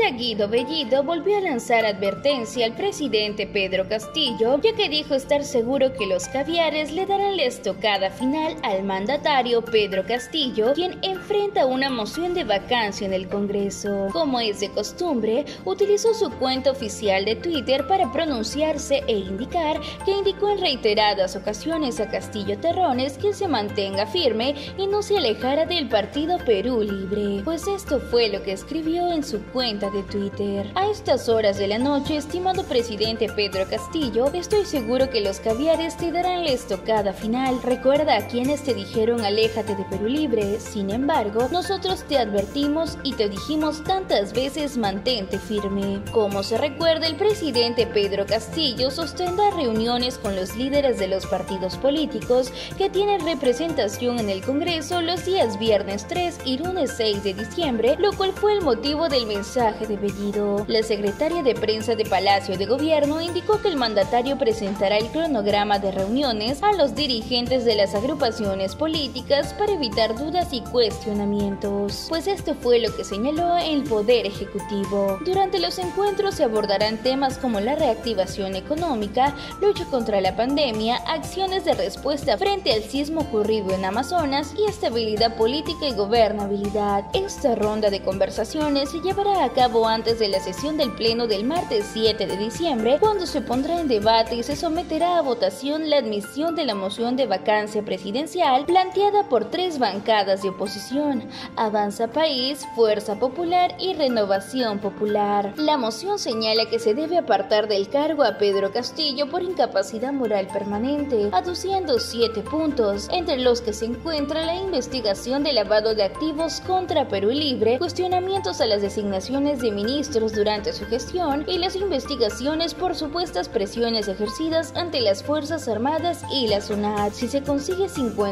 periodista Guido Bellido volvió a lanzar advertencia al presidente Pedro Castillo, ya que dijo estar seguro que los caviares le darán la estocada final al mandatario Pedro Castillo, quien enfrenta una moción de vacancia en el Congreso. Como es de costumbre, utilizó su cuenta oficial de Twitter para pronunciarse e indicar que indicó en reiteradas ocasiones a Castillo Terrones que se mantenga firme y no se alejara del partido Perú Libre. Pues esto fue lo que escribió en su cuenta de Twitter. A estas horas de la noche, estimado presidente Pedro Castillo, estoy seguro que los caviares te darán la estocada final. Recuerda a quienes te dijeron aléjate de Perú Libre. Sin embargo, nosotros te advertimos y te dijimos tantas veces mantente firme. Como se recuerda, el presidente Pedro Castillo sostendrá reuniones con los líderes de los partidos políticos que tienen representación en el Congreso los días viernes 3 y lunes 6 de diciembre, lo cual fue el motivo del mensaje de Bellido. La secretaria de prensa de Palacio de Gobierno indicó que el mandatario presentará el cronograma de reuniones a los dirigentes de las agrupaciones políticas para evitar dudas y cuestionamientos. Pues esto fue lo que señaló el Poder Ejecutivo. Durante los encuentros se abordarán temas como la reactivación económica, lucha contra la pandemia, acciones de respuesta frente al sismo ocurrido en Amazonas y estabilidad política y gobernabilidad. Esta ronda de conversaciones se llevará a cabo antes de la sesión del Pleno del martes 7 de diciembre, cuando se pondrá en debate y se someterá a votación la admisión de la moción de vacancia presidencial planteada por tres bancadas de oposición: Avanza País, Fuerza Popular y Renovación Popular. La moción señala que se debe apartar del cargo a Pedro Castillo por incapacidad moral permanente, aduciendo 7 puntos, entre los que se encuentra la investigación de lavado de activos contra Perú Libre, cuestionamientos a las designaciones de ministros durante su gestión y las investigaciones por supuestas presiones ejercidas ante las Fuerzas Armadas y la SUNAT. Si se consigue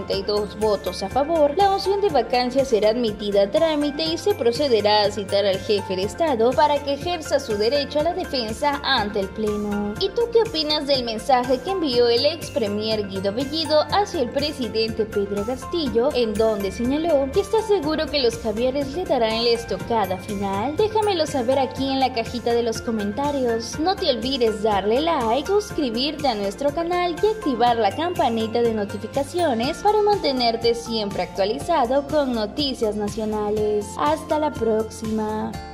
52 votos a favor, la moción de vacancia será admitida a trámite y se procederá a citar al jefe de Estado para que ejerza su derecho a la defensa ante el Pleno. ¿Y tú qué opinas del mensaje que envió el ex premier Guido Bellido hacia el presidente Pedro Castillo, en donde señaló que está seguro que los caviares le darán la estocada final? Déjamelo saber aquí en la cajita de los comentarios. No te olvides darle like, suscribirte a nuestro canal y activar la campanita de notificaciones para mantenerte siempre actualizado con noticias nacionales. Hasta la próxima.